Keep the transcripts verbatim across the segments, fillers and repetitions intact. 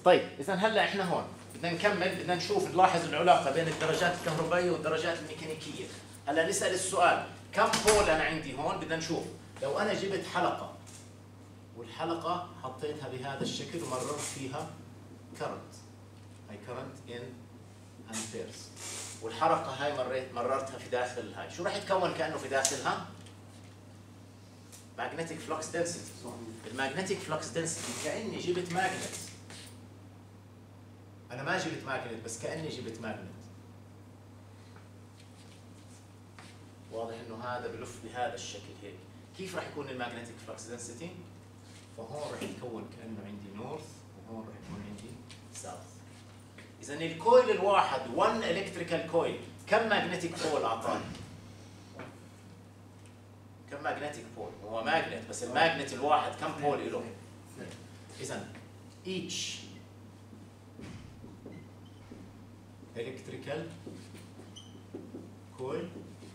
طيب اذا هلا احنا هون بدنا نكمل، بدنا نشوف نلاحظ العلاقه بين الدرجات الكهربائيه والدرجات الميكانيكيه. هلا نسال السؤال كم بول انا عندي هون؟ بدنا نشوف لو انا جبت حلقه والحلقه حطيتها بهذا الشكل ومررت فيها كرنت، هاي كرنت ان امبيرز، والحلقه هاي مريت مررتها في داخل هاي، شو راح يتكون كانه في داخلها؟ magnetic flux density. المagnetic flux density كاني جبت ماجنت. انا ما جبت ماجنت بس كاني جبت ماجنت. واضح انه هذا بلف بهذا الشكل هيك. كيف راح يكون المagnetic flux density؟ فهون راح يتكون كانه عندي نورث وهون راح يكون عندي ساوث. اذا الكويل الواحد one electrical coil كم magnetic pole اعطاني؟ كم ماجنتيك بول؟ هو ماجنت بس الماجنت الواحد كم بول له؟ إذا each electrical coil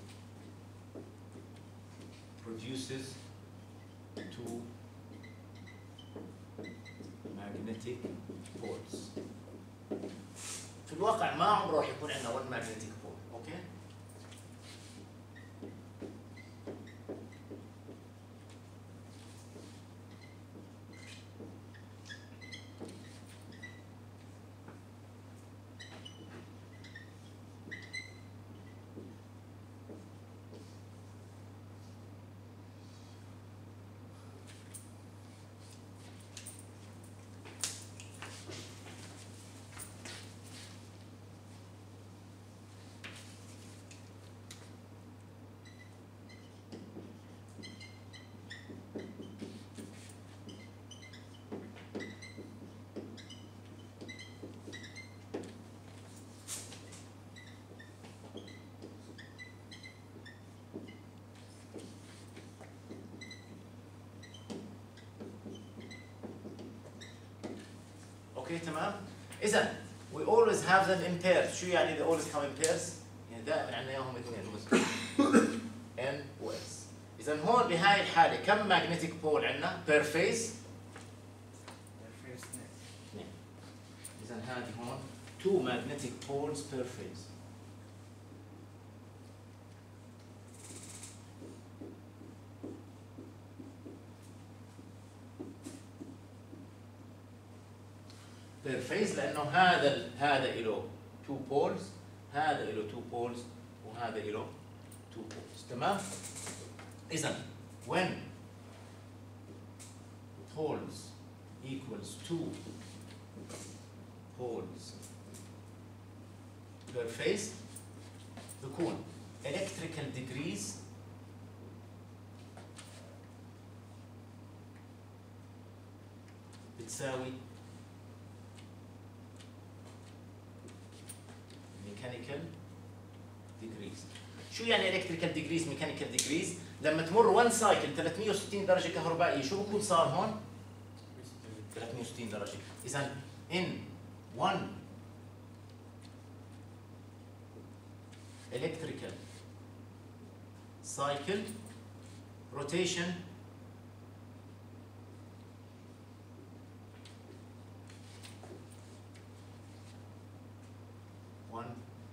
produces two magnetic poles. في الواقع ما عمره راح يكون عندنا one magnetic pole، أوكي؟ اوكي تمام؟ اذا we always have them in pairs. شو يعني they always come in pairs؟ يعني دائما عندنا اياهم اثنين N و S. اذا هون بهاي الحاله كم magnetic pole عندنا per phase؟ اثنين. اذا هذه هون two magnetic poles per phase. بير فيز لانه هذا هذا له تو بولز، هذا له تو بولز وهذا له تو بولز، تمام؟ اذا when poles equals two poles per phase بكون electrical degrees بتساوي mechanical degrees. شو يعني electrical degrees mechanical degrees؟ لما تمر one cycle ثلاثمئة وستين درجة كهربائية شو بكون صار هون؟ ثلاثمئة وستين درجة. إذا in one electrical cycle rotation one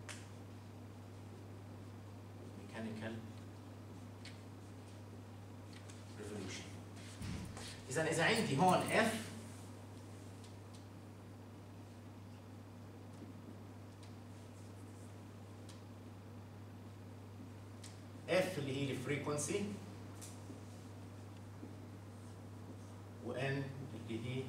mechanical revolution. إذا إذا عندي هون F F اللي هي الفريكونسي و N اللي هي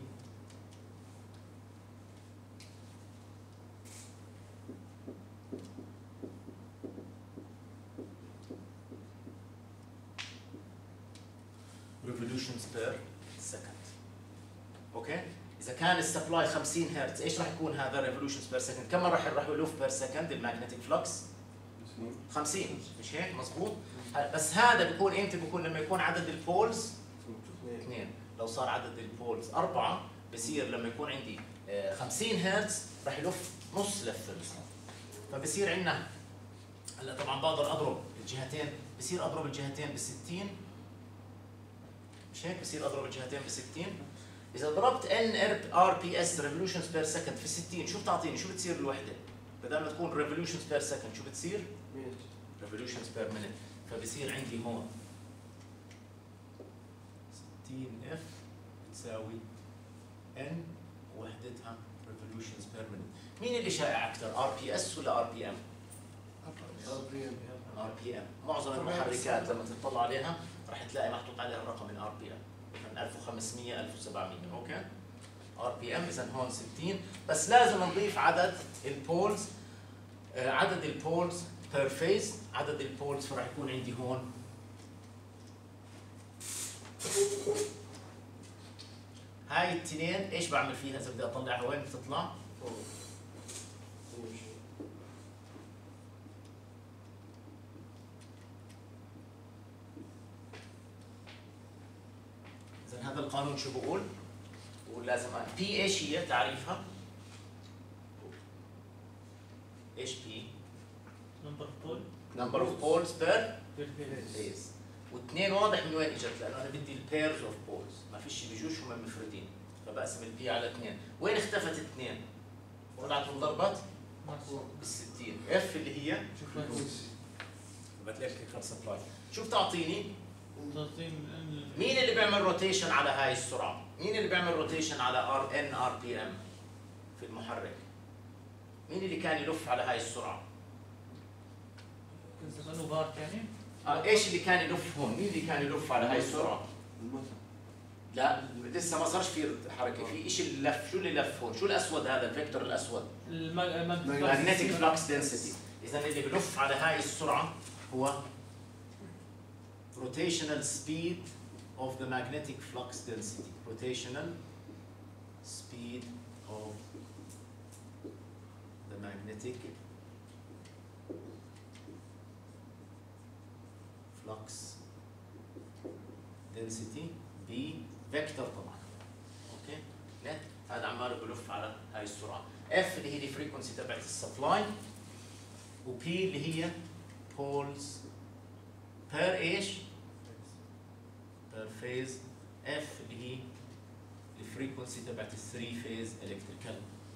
revolutions per second. اوكي؟ اذا كان السبلاي خمسين هرتز ايش راح يكون هذا revolutions per second؟ كم مره راح يلف per second المagnetic flux؟ خمسين، مش هيك؟ مضبوط؟ بس هذا بيكون امتى؟ بيكون لما يكون عدد البولز اثنين، لو صار عدد البولز أربعة بصير لما يكون عندي خمسين هرتز راح يلف نص لفه مثلا. فبصير عندنا هلا طبعا بقدر اضرب الجهتين، بصير اضرب الجهتين ب ستين، مش هيك؟ بصير اضرب الجهتين ب ستين، اذا ضربت ان ار بي اس ريفولوشنز بير سكند في ستين شو بتعطيني؟ شو بتصير الوحده؟ بدل ما تكون ريفولوشنز بير سكند شو بتصير؟ ريفولوشنز بير مينيت. فبصير عندي هون ستين اف بتساوي ان وحدتها ريفولوشنز بير مينيت. مين اللي شائع اكثر؟ ار بي اس ولا ار بي ام؟ ار بي ام. ار بي ام. معظم المحركات لما تطلع عليها راح تلاقي محطوط عليها الرقم من ار بي ام من ألف وخمسمية ألف وسبعمية. اوكي؟ ار بي ام اذا هون ستين، بس لازم نضيف عدد البولز، آه عدد البولز بير فيز. عدد البولز فراح يكون عندي هون هاي الاثنين. ايش بعمل فيها اذا بدي اطلعها؟ وين بتطلع؟ اذا هذا القانون شو بقول؟ بقول لازم بي ايش هي تعريفها؟ ايش بي؟ نمبر اوف بول نمبر اوف بولز بير فيز. واثنين واضح من وين اجت، لانه انا بدي البيرز اوف بولز، ما فيش بيجوش هم مفردين، فبقسم البي على اثنين. وين اختفت اثنين؟ طلعت انضربت بال ستين. اف اللي هي بتلاقي كيك سبلاي شو بتعطيني؟ مين اللي بيعمل روتيشن على هاي السرعه؟ مين اللي بيعمل روتيشن على ار ان ار بي ام في المحرك؟ مين اللي كان يلف على هاي السرعه؟ كنت بارت يعني؟ آه ايش اللي كان يلف هون؟ مين اللي كان يلف على هاي السرعه؟ لا لسه ما صارش في حركه، في شيء اللي لف. شو اللي لف هون؟ شو الاسود هذا الفيكتور الاسود؟ الماجنتيك فلكس دنسيتي. اذا اللي بلف على هاي السرعه هو rotational speed of the magnetic flux density. rotational speed of the magnetic flux density ب فيكتور طبعا. اوكي؟ نت هذا عماله بلف على هاي السرعه. اف اللي هي الفريكونسي تبعت السبلاي، وبي اللي هي بولز بير ايش؟ بير فيز. اف اللي هي الفريكونسي تبعت الثري فيز الكتريكال